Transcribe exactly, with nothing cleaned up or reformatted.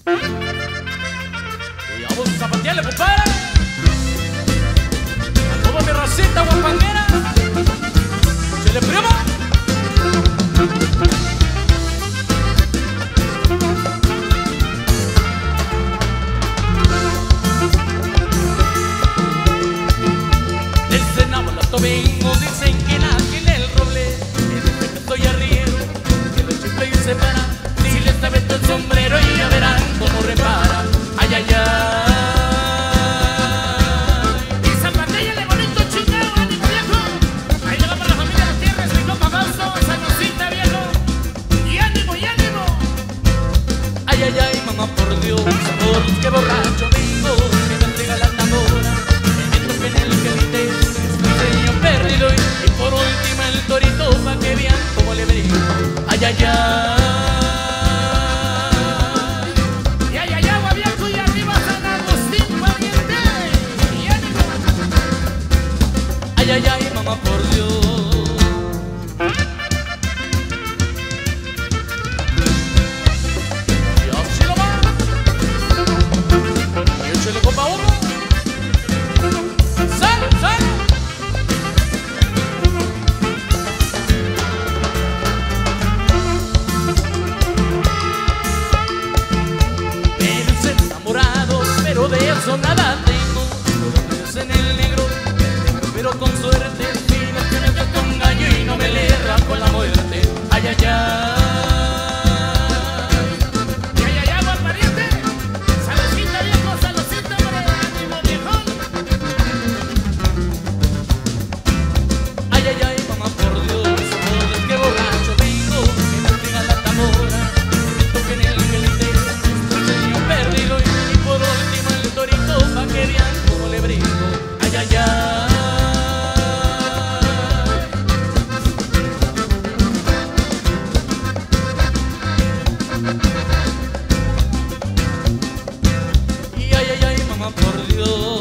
Y vamos a zapatearle, compadre. A toda mi racita guapanguera. ¡Chile, primo! Desde Nabolato vengo, dicen que nací en el roble. Y desde que estoy arriero, que lo chifle y se para. Si les tapeto el sombrero y ya verán cómo repara. Ay, ay, ay. Y zapatéllale bonito, chingado, ánimo viejo. Ahí le va para la familia Gutiérrez, mi compa Fausto, Sanosita viejo. Y ánimo, y ánimo. Ay, ay, ay, mamá, por Dios, por los que borracho vengo, que me entrega la tambora. Me meto en el gelite, estoy yo perdido. Y por último el torito, pa' que vean cómo le brinco. Ay, ay, ay. Y ay, ay, agua viejo y arriba San Agustín, pariente. Y ánimo. Ay, ay, ay, mamá, por Dios. Y así lo va. Y échale, compa, uno. ¡Sal, sal! Eres enamorado, pero de eso nada tengo. Eres en el negro, pero con suerte el fin es que me toca un gallo y no me le con la muerte. Ay, ay, ay. Y ay, ay, agua, pariente. Sanosita viejo, Sanosita, hombre, ánimo viejo. Ay, ay, ay, mamá, por Dios, por el que borracho vengo, que me entrega la tambora, que me toque en el gelite, estoy yo perdido. Y por último el torito, pa' que vean cómo le brinco. Ay, ay, ay. Y ay, ay, ay, mamá, por Dios.